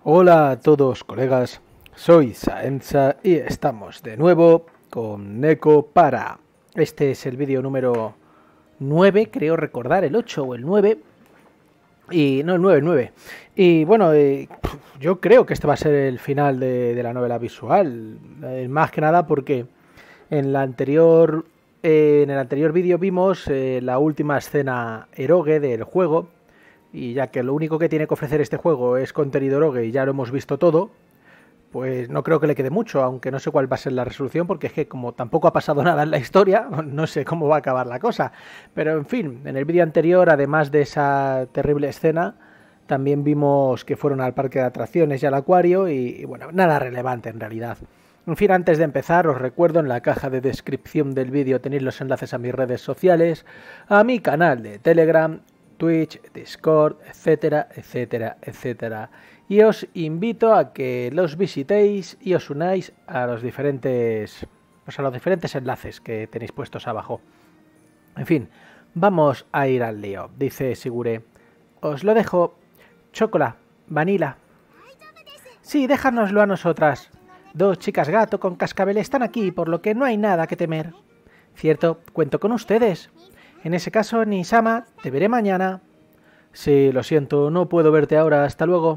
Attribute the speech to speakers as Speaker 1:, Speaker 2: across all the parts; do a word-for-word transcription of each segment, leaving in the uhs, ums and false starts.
Speaker 1: Hola a todos, colegas. Soy Saenza y estamos de nuevo con Neko para. Este es el vídeo número nueve, creo recordar, el ocho o el nueve. Y no, el nueve, el nueve. Y bueno, eh, yo creo que este va a ser el final de, de la novela visual. Eh, más que nada porque en la anterior. Eh, en el anterior vídeo vimos eh, la última escena eroge del juego. Y ya que lo único que tiene que ofrecer este juego es contenido eroge y ya lo hemos visto todo, pues no creo que le quede mucho, aunque no sé cuál va a ser la resolución, porque es que como tampoco ha pasado nada en la historia, no sé cómo va a acabar la cosa. Pero en fin, en el vídeo anterior, además de esa terrible escena, también vimos que fueron al parque de atracciones y al acuario y, y bueno, nada relevante en realidad. En fin, antes de empezar, os recuerdo en la caja de descripción del vídeo tenéis los enlaces a mis redes sociales, a mi canal de Telegram, Twitch, Discord, etcétera, etcétera, etcétera. Y os invito a que los visitéis y os unáis a los diferentes, pues a los diferentes enlaces que tenéis puestos abajo. En fin, vamos a ir al lío, dice Sigure. Os lo dejo. Chocolate, vanila. Sí, déjanoslo a nosotras. Dos chicas gato con cascabel están aquí, por lo que no hay nada que temer. Cierto, cuento con ustedes. En ese caso, Nisama, te veré mañana. Sí, lo siento, no puedo verte ahora. Hasta luego.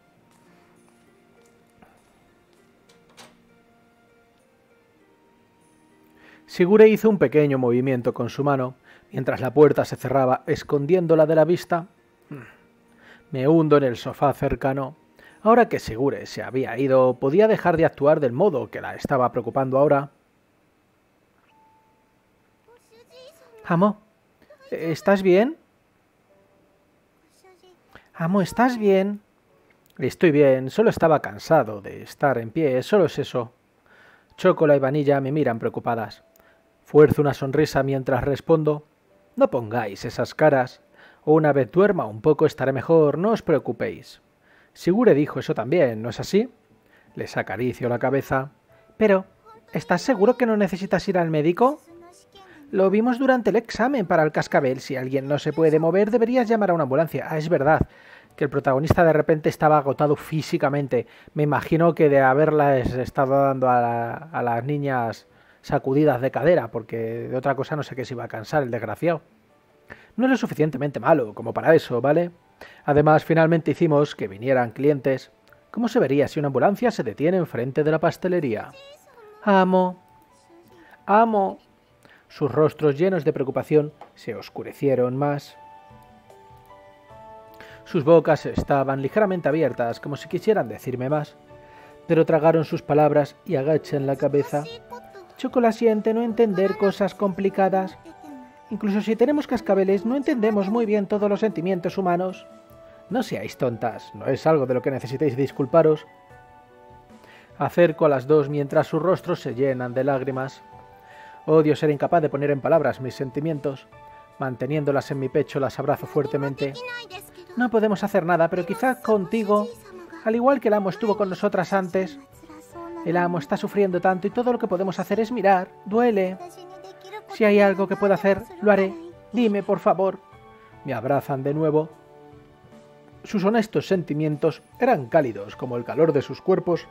Speaker 1: Sigure hizo un pequeño movimiento con su mano, mientras la puerta se cerraba, escondiéndola de la vista. Me hundo en el sofá cercano. Ahora que Sigure se había ido, podía dejar de actuar del modo que la estaba preocupando ahora. Amo, ¿estás bien? Amo, ¿estás bien? Estoy bien, solo estaba cansado de estar en pie, solo es eso. Chocolate y Vanilla me miran preocupadas. Fuerzo una sonrisa mientras respondo. No pongáis esas caras. Una vez duerma un poco estaré mejor, no os preocupéis. Sigure dijo eso también, ¿no es así? Les acaricio la cabeza. Pero, ¿estás seguro que no necesitas ir al médico? Lo vimos durante el examen para el cascabel. Si alguien no se puede mover, deberías llamar a una ambulancia. Ah, es verdad que el protagonista de repente estaba agotado físicamente. Me imagino que de haberles estado dando a, la, a las niñas sacudidas de cadera, porque de otra cosa no sé qué se iba a cansar el desgraciado. No es lo suficientemente malo como para eso, ¿vale? Además, finalmente hicimos que vinieran clientes. ¿Cómo se vería si una ambulancia se detiene enfrente de la pastelería? Amo. Amo. Sus rostros llenos de preocupación se oscurecieron más. Sus bocas estaban ligeramente abiertas, como si quisieran decirme más, pero tragaron sus palabras y agachan la cabeza. Chocolate siente no entender cosas complicadas. Incluso si tenemos cascabeles, no entendemos muy bien todos los sentimientos humanos. No seáis tontas, no es algo de lo que necesitéis disculparos. Acerco a las dos mientras sus rostros se llenan de lágrimas. Odio ser incapaz de poner en palabras mis sentimientos. Manteniéndolas en mi pecho, las abrazo fuertemente. No podemos hacer nada, pero quizá contigo, al igual que el amo estuvo con nosotras antes. El amo está sufriendo tanto y todo lo que podemos hacer es mirar. Duele. Si hay algo que pueda hacer, lo haré. Dime, por favor. Me abrazan de nuevo. Sus honestos sentimientos eran cálidos como el calor de sus cuerpos.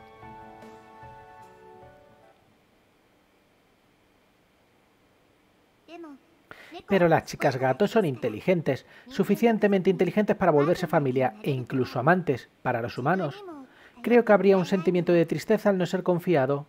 Speaker 1: Pero las chicas gatos son inteligentes, suficientemente inteligentes para volverse familia e incluso amantes para los humanos. Creo que habría un sentimiento de tristeza al no ser confiado.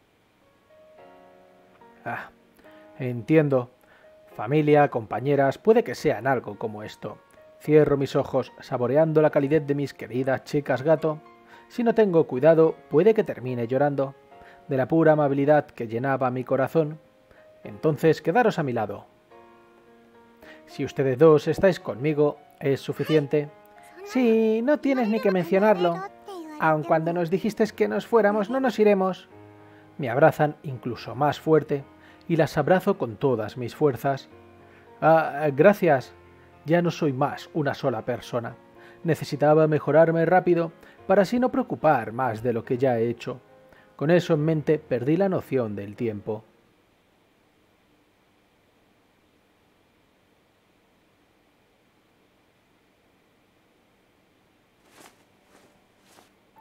Speaker 1: Ah, entiendo. Familia, compañeras, puede que sean algo como esto. Cierro mis ojos, saboreando la calidez de mis queridas chicas gato. Si no tengo cuidado, puede que termine llorando, de la pura amabilidad que llenaba mi corazón. Entonces, quedaros a mi lado. Si ustedes dos estáis conmigo, es suficiente. Sí, no tienes ni que mencionarlo. Aun cuando nos dijiste que nos fuéramos, no nos iremos. Me abrazan incluso más fuerte y las abrazo con todas mis fuerzas. Ah, gracias. Ya no soy más una sola persona. Necesitaba mejorarme rápido para así no preocupar más de lo que ya he hecho. Con eso en mente perdí la noción del tiempo.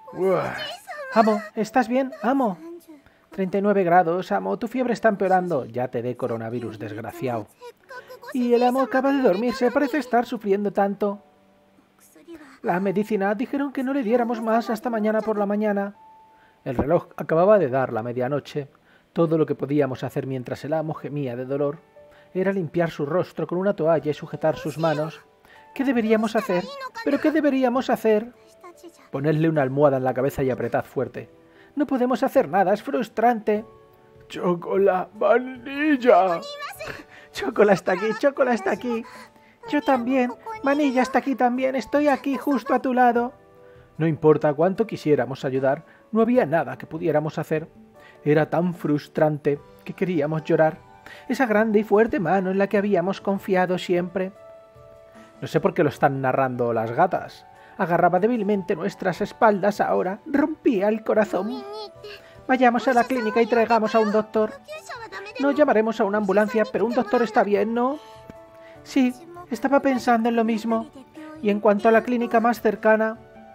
Speaker 1: Uah. Amo, ¿estás bien? Amo. treinta y nueve grados, amo. Tu fiebre está empeorando. Ya te dé coronavirus, desgraciado. Y el amo acaba de dormirse. Parece estar sufriendo tanto. La medicina dijeron que no le diéramos más hasta mañana por la mañana. El reloj acababa de dar la medianoche. Todo lo que podíamos hacer mientras el amo gemía de dolor era limpiar su rostro con una toalla y sujetar sus manos. ¿Qué deberíamos hacer? ¿Pero qué deberíamos hacer? Ponedle una almohada en la cabeza y apretad fuerte. No podemos hacer nada, es frustrante. Chocola, vainilla. Chocola está aquí, Chocola está aquí. Yo también. Vanilla está aquí también. Estoy aquí justo a tu lado. No importa cuánto quisiéramos ayudar, no había nada que pudiéramos hacer. Era tan frustrante que queríamos llorar. Esa grande y fuerte mano en la que habíamos confiado siempre. No sé por qué lo están narrando las gatas. Agarraba débilmente nuestras espaldas ahora. Rompía el corazón. Vayamos a la clínica y traigamos a un doctor. No llamaremos a una ambulancia, pero un doctor está bien, ¿no? Sí, estaba pensando en lo mismo. Y en cuanto a la clínica más cercana...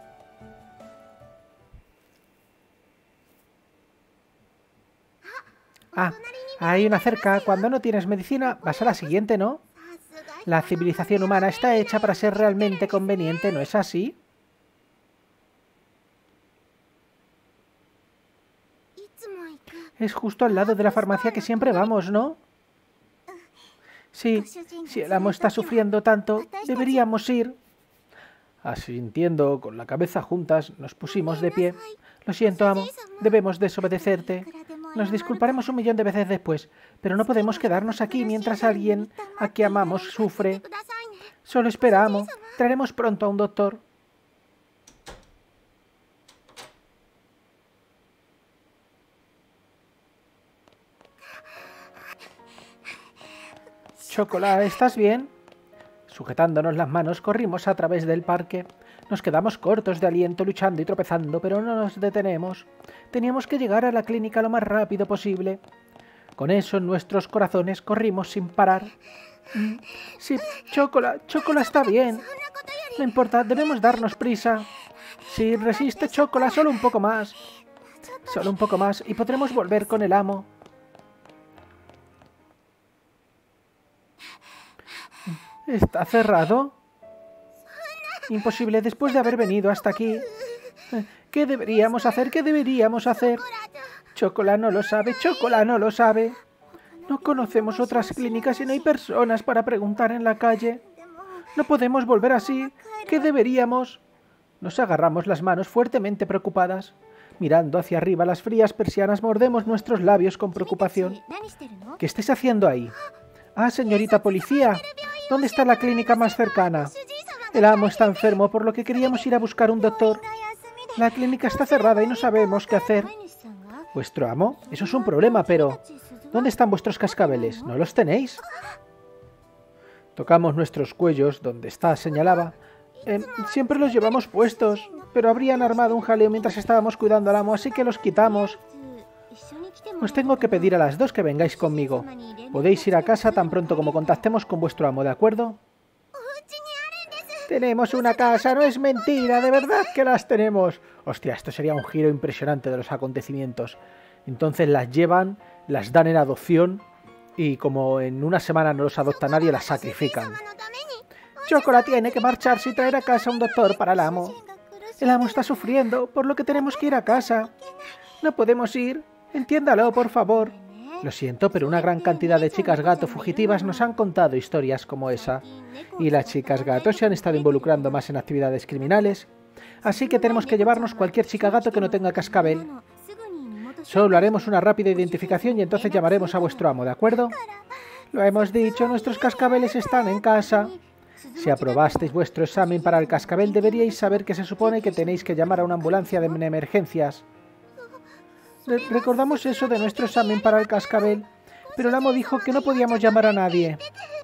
Speaker 1: Ah, hay una cerca. Cuando no tienes medicina, vas a la siguiente, ¿no? La civilización humana está hecha para ser realmente conveniente, ¿no es así? Es justo al lado de la farmacia que siempre vamos, ¿no? Sí, si el amo está sufriendo tanto, deberíamos ir. Asintiendo con la cabeza juntas, nos pusimos de pie. Lo siento, amo, debemos desobedecerte. Nos disculparemos un millón de veces después, pero no podemos quedarnos aquí mientras alguien a quien amamos sufre. Solo espera, amo. Traeremos pronto a un doctor. Chocola, ¿estás bien? Sujetándonos las manos, corrimos a través del parque. Nos quedamos cortos de aliento, luchando y tropezando, pero no nos detenemos. Teníamos que llegar a la clínica lo más rápido posible. Con eso en nuestros corazones corrimos sin parar. Sí, Chocola, Chocola está bien. No importa, debemos darnos prisa. Sí, resiste, Chocola, solo un poco más. Solo un poco más y podremos volver con el amo. ¿Está cerrado? Imposible, después de haber venido hasta aquí. ¿Qué deberíamos hacer? ¿Qué deberíamos hacer? Chocola no lo sabe, Chocola no lo sabe. No conocemos otras clínicas y no hay personas para preguntar en la calle. No podemos volver así. ¿Qué deberíamos? Nos agarramos las manos fuertemente preocupadas. Mirando hacia arriba las frías persianas, mordemos nuestros labios con preocupación. ¿Qué estáis haciendo ahí? Ah, señorita policía. ¿Dónde está la clínica más cercana? El amo está enfermo, por lo que queríamos ir a buscar un doctor. La clínica está cerrada y no sabemos qué hacer. ¿Vuestro amo? Eso es un problema, pero... ¿dónde están vuestros cascabeles? ¿No los tenéis? Tocamos nuestros cuellos, donde está, señalaba. Eh, siempre los llevamos puestos, pero habrían armado un jaleo mientras estábamos cuidando al amo, así que los quitamos. Os tengo que pedir a las dos que vengáis conmigo. Podéis ir a casa tan pronto como contactemos con vuestro amo, ¿de acuerdo? Tenemos una casa, no es mentira, de verdad que las tenemos. Hostia, esto sería un giro impresionante de los acontecimientos. Entonces las llevan, las dan en adopción y como en una semana no los adopta nadie, las sacrifican. Chocola tiene que marcharse y traer a casa a un doctor para el amo. El amo está sufriendo, por lo que tenemos que ir a casa. No podemos ir. Entiéndalo, por favor. Lo siento, pero una gran cantidad de chicas gato fugitivas nos han contado historias como esa. Y las chicas gato se han estado involucrando más en actividades criminales. Así que tenemos que llevarnos cualquier chica gato que no tenga cascabel. Solo haremos una rápida identificación y entonces llamaremos a vuestro amo, ¿de acuerdo? Lo hemos dicho, nuestros cascabeles están en casa. Si aprobasteis vuestro examen para el cascabel, deberíais saber que se supone que tenéis que llamar a una ambulancia de emergencias. Re- recordamos eso de nuestro examen para el cascabel, pero el amo dijo que no podíamos llamar a nadie,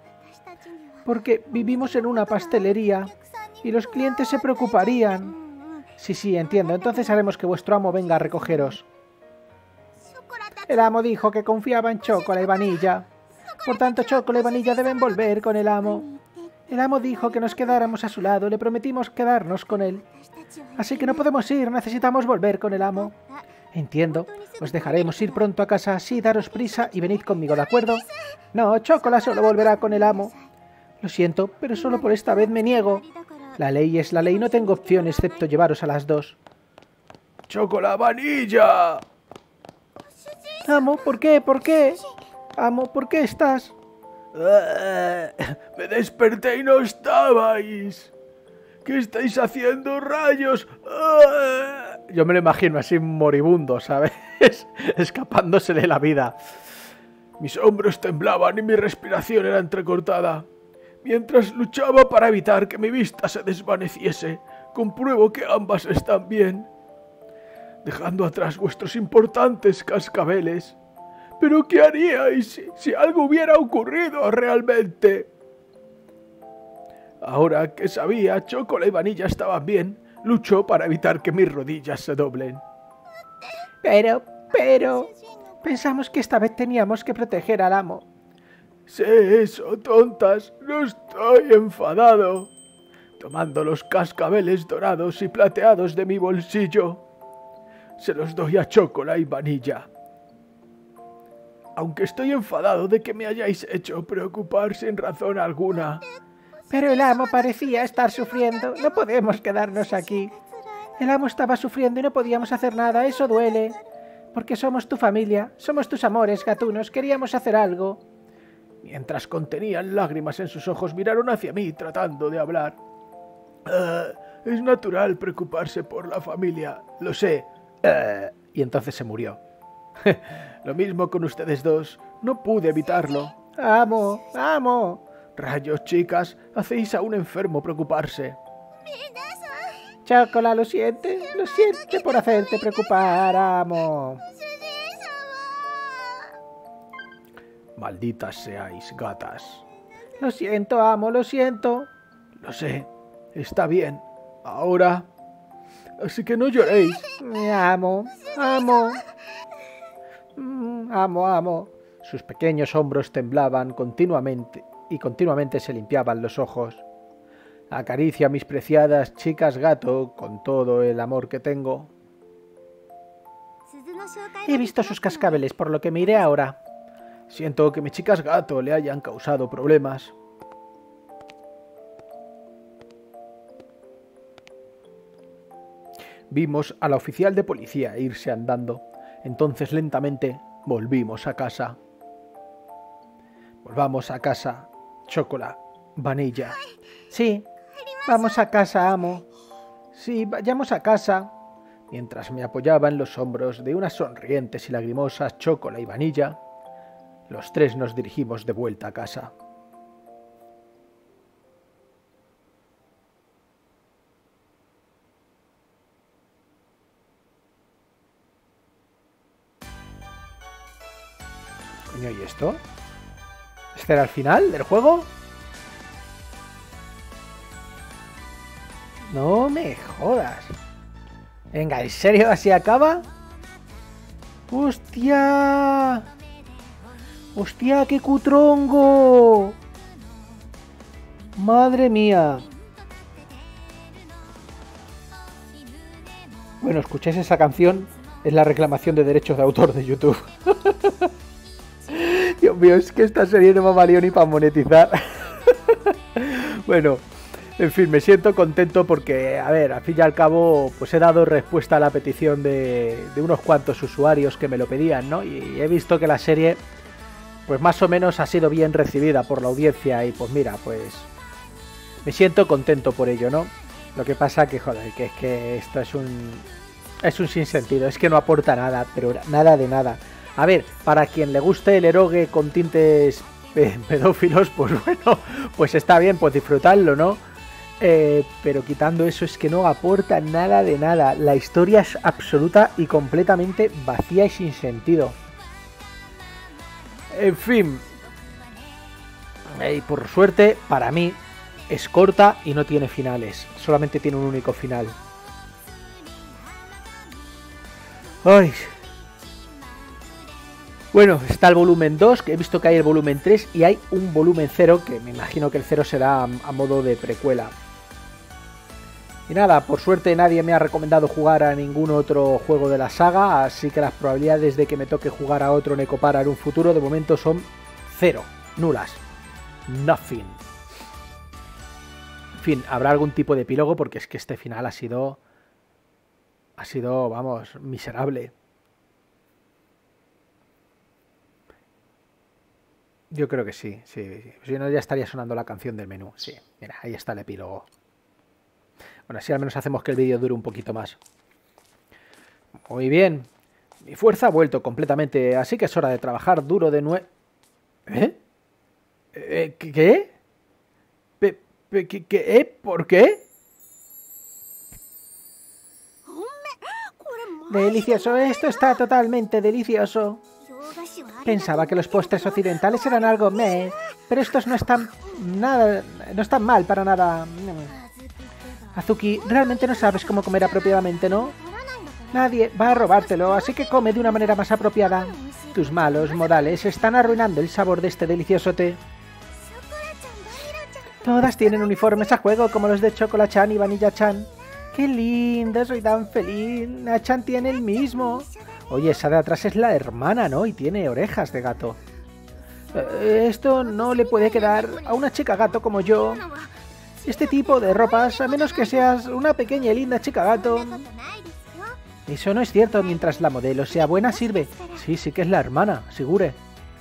Speaker 1: porque vivimos en una pastelería y los clientes se preocuparían. Sí, sí, entiendo. Entonces haremos que vuestro amo venga a recogeros. El amo dijo que confiaba en Chocola y Vanilla. Por tanto, Chocola y Vanilla deben volver con el amo. El amo dijo que nos quedáramos a su lado. Le prometimos quedarnos con él. Así que no podemos ir, necesitamos volver con el amo. Entiendo, os dejaremos ir pronto a casa, así daros prisa y venid conmigo, ¿de acuerdo? No, Chocola solo volverá con el amo. Lo siento, pero solo por esta vez me niego. La ley es la ley, no tengo opción excepto llevaros a las dos.
Speaker 2: ¡Chocola Vanilla!
Speaker 1: Amo, ¿por qué? ¿Por qué? Amo, ¿por qué estás?
Speaker 2: Me desperté y no estabais. ¿Qué estáis haciendo, rayos?
Speaker 1: Yo me lo imagino así moribundo, ¿sabes? Escapándosele la vida.
Speaker 2: Mis hombros temblaban y mi respiración era entrecortada. Mientras luchaba para evitar que mi vista se desvaneciese, compruebo que ambas están bien, dejando atrás vuestros importantes cascabeles. ¿Pero qué haríais si, si algo hubiera ocurrido realmente? Ahora que sabía, Chocola y Vanilla estaban bien, luchó para evitar que mis rodillas se doblen.
Speaker 1: Pero, pero... Pensamos que esta vez teníamos que proteger al amo.
Speaker 2: Sé eso, tontas, no estoy enfadado. Tomando los cascabeles dorados y plateados de mi bolsillo, se los doy a Chocola y Vanilla. Aunque estoy enfadado de que me hayáis hecho preocupar sin razón alguna.
Speaker 1: Pero el amo parecía estar sufriendo. No podemos quedarnos aquí. El amo estaba sufriendo y no podíamos hacer nada. Eso duele. Porque somos tu familia. Somos tus amores, gatunos. Queríamos hacer algo.
Speaker 2: Mientras contenían lágrimas en sus ojos, miraron hacia mí tratando de hablar. Uh, es natural preocuparse por la familia. Lo sé.
Speaker 1: Uh, y entonces se murió.
Speaker 2: Lo mismo con ustedes dos. No pude evitarlo.
Speaker 1: Amo, amo.
Speaker 2: Rayos, chicas, hacéis a un enfermo preocuparse.
Speaker 1: Chocola, lo siente, lo siente por hacerte preocupar, amo.
Speaker 2: Malditas seáis, gatas.
Speaker 1: Lo siento, amo, lo siento.
Speaker 2: Lo sé, está bien. Ahora... Así que no lloréis.
Speaker 1: Me amo, amo. Mm, amo, amo. Sus pequeños hombros temblaban continuamente y continuamente se limpiaban los ojos. Acaricio a mis preciadas chicas gato con todo el amor que tengo. He visto sus cascabeles, por lo que me iré ahora.
Speaker 2: Siento que mis chicas gato le hayan causado problemas. Vimos a la oficial de policía irse andando. Entonces lentamente volvimos a casa. Volvamos a casa, Chocola, Vanilla.
Speaker 1: Sí, vamos a casa, amo.
Speaker 2: Sí, vayamos a casa. Mientras me apoyaba en los hombros de unas sonrientes y lagrimosas Chocola y Vanilla, los tres nos dirigimos de vuelta a casa. Coño, ¿y esto? ¿Este era el final del juego?
Speaker 1: No me jodas. Venga, ¿en serio así acaba? ¡Hostia! ¡Hostia, qué cutrongo! ¡Madre mía! Bueno, escucháis esa canción, es la reclamación de derechos de autor de YouTube. Dios mío, es que esta serie no me ha valido ni para monetizar. Bueno, en fin, me siento contento porque, a ver, al fin y al cabo, pues he dado respuesta a la petición de, de unos cuantos usuarios que me lo pedían, ¿no? Y he visto que la serie, pues más o menos ha sido bien recibida por la audiencia y pues mira, pues me siento contento por ello, ¿no? Lo que pasa que, joder, que es que esto es un, es un sinsentido, es que no aporta nada, pero nada de nada. A ver, para quien le guste el erogue con tintes pedófilos, pues bueno, pues está bien, pues disfrutarlo, ¿no? Eh, pero quitando eso es que no aporta nada de nada. La historia es absoluta y completamente vacía y sin sentido. En fin. Y por suerte, para mí, es corta y no tiene finales. Solamente tiene un único final. Ay... Bueno, está el volumen dos, que he visto que hay el volumen tres y hay un volumen cero, que me imagino que el cero será a, a modo de precuela. Y nada, por suerte nadie me ha recomendado jugar a ningún otro juego de la saga, así que las probabilidades de que me toque jugar a otro Necopara en un futuro de momento son cero, nulas. Nothing. En fin, habrá algún tipo de epílogo porque es que este final ha sido... Ha sido, vamos, miserable. Yo creo que sí, sí, sí. Si no ya estaría sonando la canción del menú. Sí, mira, ahí está el epílogo. Bueno, así al menos hacemos que el vídeo dure un poquito más. Muy bien. Mi fuerza ha vuelto completamente, así que es hora de trabajar duro de nuevo. ¿Eh? ¿Eh? ¿Qué? ¿Qué? ¿Qué? ¿Qué? ¿Eh? ¿Por qué? Delicioso, esto está totalmente delicioso. Pensaba que los postres occidentales eran algo meh, pero estos no están nada, no están mal para nada. Azuki, realmente no sabes cómo comer apropiadamente, ¿no? Nadie va a robártelo, así que come de una manera más apropiada. Tus malos modales están arruinando el sabor de este delicioso té. Todas tienen uniformes a juego como los de Chocola-chan y Vanilla-chan. ¡Qué lindo! Soy tan feliz. Na-chan tiene el mismo. Oye, esa de atrás es la hermana, ¿no? Y tiene orejas de gato. Eh, esto no le puede quedar a una chica gato como yo. Este tipo de ropas, a menos que seas una pequeña y linda chica gato. Eso no es cierto. Mientras la modelo sea buena, sirve. Sí, sí que es la hermana, Sigure.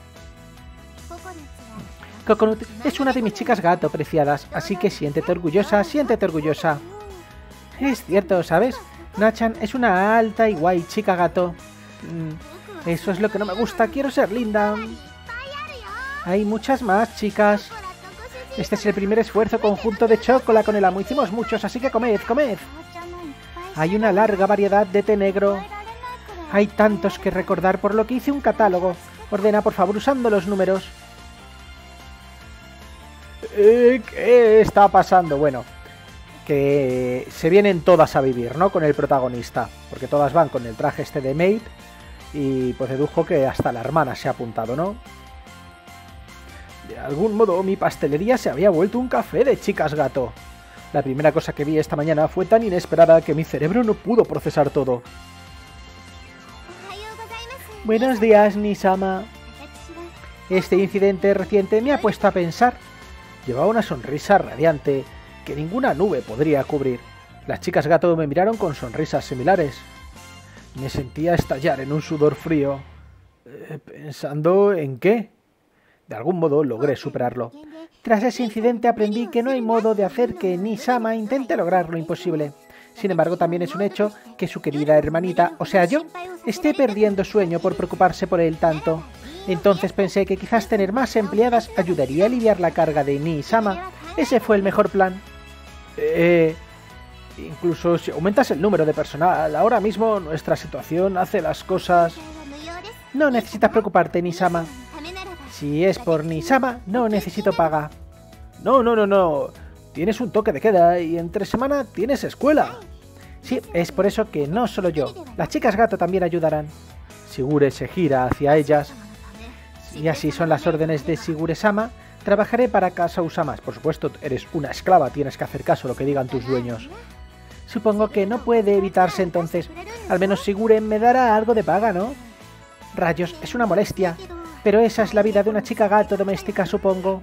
Speaker 1: Coconut es una de mis chicas gato preciadas, así que siéntete orgullosa, siéntete orgullosa. Es cierto, ¿sabes? Na-chan es una alta y guay chica gato. Mm, eso es lo que no me gusta, quiero ser linda. Hay muchas más chicas. Este es el primer esfuerzo conjunto de Chocola con el amo. Hicimos muchos, así que comed, comed. Hay una larga variedad de té negro. Hay tantos que recordar, por lo que hice un catálogo. Ordena, por favor, usando los números. Eh, ¿Qué está pasando? Bueno, que se vienen todas a vivir, ¿no? Con el protagonista, porque todas van con el traje este de maid y pues dedujo que hasta la hermana se ha apuntado, ¿no? De algún modo mi pastelería se había vuelto un café de chicas gato. La primera cosa que vi esta mañana fue tan inesperada que mi cerebro no pudo procesar todo. Buenos días, Nisama. Este incidente reciente me ha puesto a pensar. Llevaba una sonrisa radiante que ninguna nube podría cubrir. Las chicas gato me miraron con sonrisas similares. Me sentía estallar en un sudor frío. Eh, ¿Pensando en qué? De algún modo logré superarlo. Tras ese incidente aprendí que no hay modo de hacer que Nisama intente lograr lo imposible. Sin embargo, también es un hecho que su querida hermanita, o sea yo, esté perdiendo sueño por preocuparse por él tanto. Entonces pensé que quizás tener más empleadas ayudaría a aliviar la carga de Nisama. Ese fue el mejor plan. Eh, incluso si aumentas el número de personal, ahora mismo nuestra situación hace las cosas... No necesitas preocuparte, Nisama. Si es por Nisama, no necesito paga. No, no, no, no. Tienes un toque de queda y entre semana tienes escuela. Sí, es por eso que no solo yo. Las chicas gato también ayudarán. Sigure se gira hacia ellas. Y así son las órdenes de Sigure-sama. Trabajaré para Kasau-sama. Por supuesto, eres una esclava, tienes que hacer caso a lo que digan tus dueños. Supongo que no puede evitarse entonces. Al menos Sigure me dará algo de paga, ¿no? Rayos, es una molestia. Pero esa es la vida de una chica gato doméstica, supongo.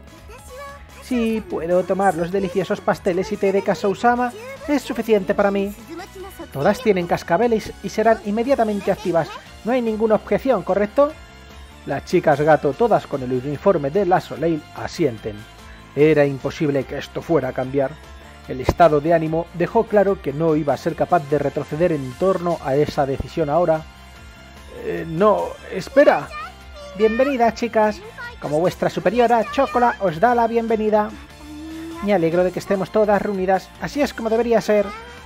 Speaker 1: Si puedo tomar los deliciosos pasteles y té de Kasau-sama, es suficiente para mí. Todas tienen cascabeles y serán inmediatamente activas. No hay ninguna objeción, ¿correcto? Las chicas gato, todas con el uniforme de la Soleil, asienten. Era imposible que esto fuera a cambiar. El estado de ánimo dejó claro que no iba a ser capaz de retroceder en torno a esa decisión ahora. Eh, no, espera. Bienvenidas, chicas. Como vuestra superiora, Chocola os da la bienvenida. Me alegro de que estemos todas reunidas. Así es como debería ser.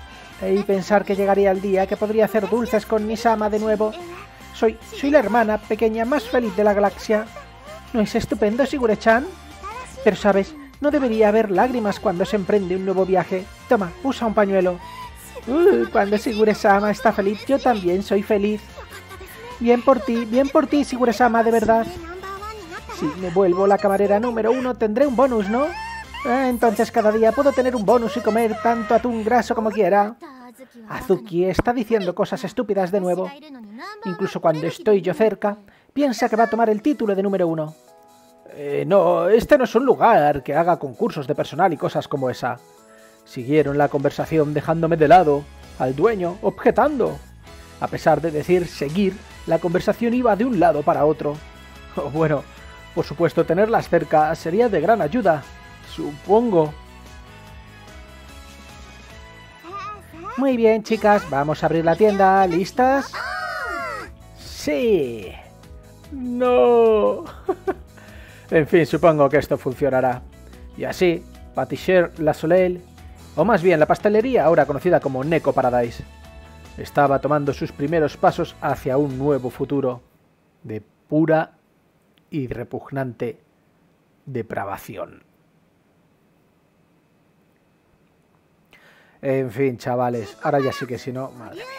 Speaker 1: Y pensar que llegaría el día que podría hacer dulces con Nisama de nuevo. Soy, soy la hermana pequeña más feliz de la galaxia. ¿No es estupendo, Sigure-chan? Pero sabes, no debería haber lágrimas cuando se emprende un nuevo viaje. Toma, usa un pañuelo. Uh, cuando Sigure-sama está feliz, yo también soy feliz. Bien por ti, bien por ti, Sigure-sama, de verdad. Si me vuelvo la camarera número uno, tendré un bonus, ¿no? Eh, entonces cada día puedo tener un bonus y comer tanto atún graso como quiera. Azuki está diciendo cosas estúpidas de nuevo. Incluso cuando estoy yo cerca, piensa que va a tomar el título de número uno. Eh, no, este no es un lugar que haga concursos de personal y cosas como esa. Siguieron la conversación dejándome de lado, al dueño objetando. A pesar de decir seguir, la conversación iba de un lado para otro. Oh, bueno, por supuesto tenerlas cerca sería de gran ayuda, supongo. Muy bien, chicas, vamos a abrir la tienda. ¿Listas? ¡Sí! ¡No! En fin, supongo que esto funcionará. Y así, Patissier La Soleil, o más bien la pastelería ahora conocida como Neko Paradise, estaba tomando sus primeros pasos hacia un nuevo futuro de pura y repugnante depravación. En fin, chavales, ahora ya sí que si no, madre mía.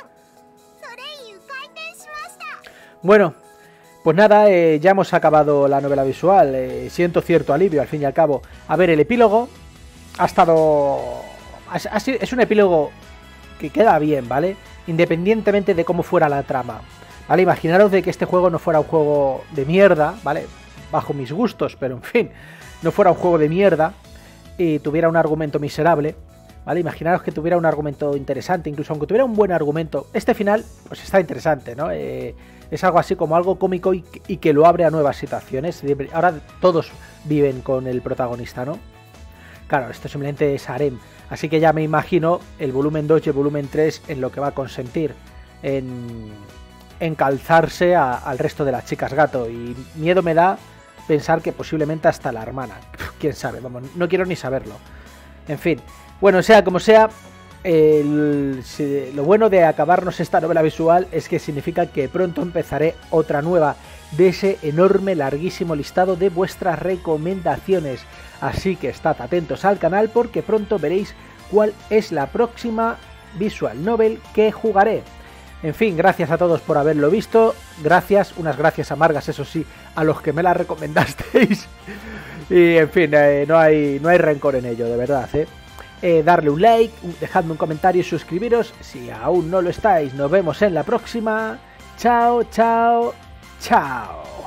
Speaker 1: Bueno, pues nada, eh, ya hemos acabado la novela visual. Eh, siento cierto alivio, al fin y al cabo. A ver, el epílogo ha estado... Ha, ha sido, es un epílogo que queda bien, ¿vale? Independientemente de cómo fuera la trama, ¿vale? Imaginaros de que este juego no fuera un juego de mierda, ¿vale? Bajo mis gustos, pero en fin, no fuera un juego de mierda y tuviera un argumento miserable, ¿vale? Imaginaros que tuviera un argumento interesante, incluso aunque tuviera un buen argumento. Este final, pues está interesante, ¿no? Eh, es algo así como algo cómico y, y que lo abre a nuevas situaciones. Ahora todos viven con el protagonista, ¿no? Claro, esto simplemente es harem. Así que ya me imagino el volumen dos y el volumen tres en lo que va a consentir. En, en calzarse a, al resto de las chicas gato. Y miedo me da pensar que posiblemente hasta la hermana. Quién sabe, vamos, no quiero ni saberlo. En fin, bueno, sea como sea, el, si, lo bueno de acabarnos esta novela visual es que significa que pronto empezaré otra nueva de ese enorme, larguísimo listado de vuestras recomendaciones. Así que estad atentos al canal porque pronto veréis cuál es la próxima visual novel que jugaré. En fin, gracias a todos por haberlo visto. Gracias, unas gracias amargas, eso sí, a los que me la recomendasteis. Y en fin, eh, no hay, no hay rencor en ello, de verdad, ¿eh? Eh, darle un like, dejadme un comentario y suscribiros si aún no lo estáis. Nos vemos en la próxima. Chao, chao, chao.